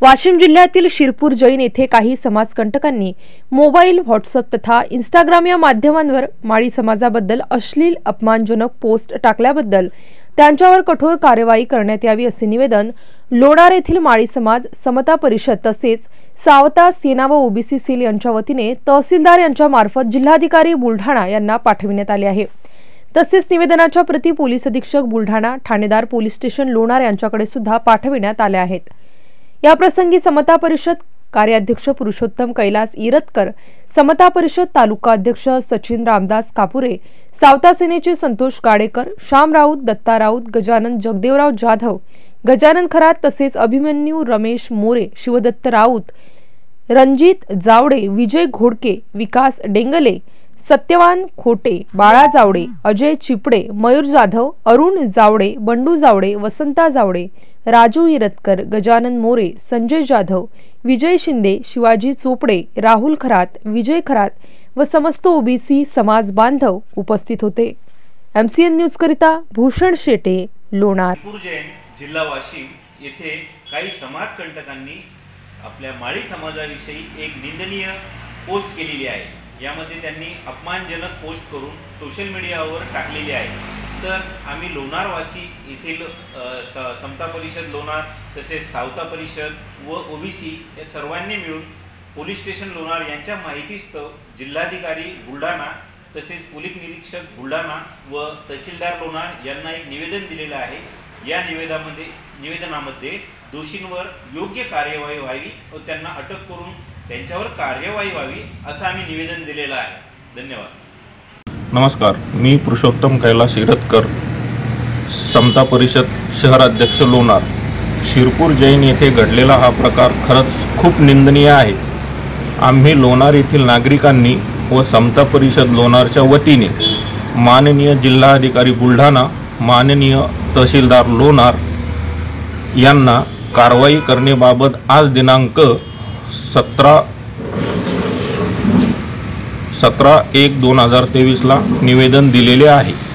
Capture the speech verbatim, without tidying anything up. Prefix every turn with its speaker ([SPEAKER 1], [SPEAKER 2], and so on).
[SPEAKER 1] वाशिम जिल्ह्यातील शिरपूर जैन येथे काही समाजकंटकांनी मोबाईल, व्हॉट्सअप तथा इंस्टाग्राम या माध्यमांवर माळी समाजाबद्दल अश्लील अपमानजनक पोस्ट टाकल्याबद्दल त्यांच्यावर कठोर कार्यवाही करण्यात यावी असे निवेदन लोणार येथील माळी समाज समता परिषद तसेच सावता सेना व ओबीसी सेल यांच्या वतीने तहसीलदार यांच्या मार्फत जिल्हाधिकारी बुलढाणा यांना पाठविण्यात आले आहे। तसेच निवेदनाच्या प्रती पोलीस अधीक्षक बुलढाणा, ठाणेदार पोलीस स्टेशन लोणार यांच्याकडे सुद्धा पाठविण्यात आल्या आहेत। या प्रसंगी समता परिषद कार्याध्यक्ष पुरुषोत्तम कैलास इरतकर, समता परिषद तालुका अध्यक्ष सचिन रामदास कापुरे, सावता सेनेचे संतोष गाडेकर, श्याम राऊत, दत्ता राऊत, गजानन जगदेवराव जाधव, गजानन खरात तसेच अभिमन्यू रमेश मोरे, शिवदत्त राऊत, रणजित जावडे, विजय घोडके, विकास डेंगले, सत्यवान खोटे, बाळा जावडे, अजय चिपडे, मयूर जाधव, अरुण जावडे, बंडू जावडे, वसंता जावडे, राजू इरतकर, गजानन मोरे, संजय जाधव, विजय शिंदे, शिवाजी चोपडे, राहुल खरात, विजय खरात व समस्त ओबीसी समाज बांधव उपस्थित होते। एमसीएन न्यूज करिता भूषण शेटे, लोणार।
[SPEAKER 2] शिरपूर जैन जिल्हा वाशिम येथे काही समाजकंटकांनी आपल्या माळी समाजाविषयी एक निंदनीय पोस्ट केलेली आहे। यामध्ये त्यांनी अपमानजनक पोस्ट करून सोशल मीडियावर टाकलेली आहे। तर आम्ही लोणारवासी येथील समता परिषद लोणार तसेच सावता परिषद व ओबीसी या सर्वांनी मिळून पोलीस स्टेशन लोणार यांच्या माहितीस्तव जिल्हाधिकारी बुलढाणा तसेच पोलीस निरीक्षक बुलढाणा व तहसीलदार लोणार यांना एक निवेदन दिलेलं आहे। या निवेदनामध्ये निवेदनामध्ये दोषींवर योग्य कार्यवाही व्हावी व त्यांना अटक करून त्यांच्यावर कार्यवाही व्हावी असं आम्ही निवेदन दिलेलं आहे। धन्यवाद।
[SPEAKER 3] नमस्कार, मी पुरुषोत्तम कैलास इरतकर, समता परिषद शहराध्यक्ष लोणार। शिरपूर जैन येथे घडलेला हा प्रकार खरंच खूप निंदनीय आहे। आम्ही लोणार येथील नागरिकांनी व समता परिषद लोणारच्या वतीने माननीय जिल्हाधिकारी बुलढाणा, माननीय तहसीलदार लोणार यांना कारवाई करण्याबाबत आज दिनांक सतरा सतरा एक दोन हजार तेवीसला निवेदन दिलेले आहे।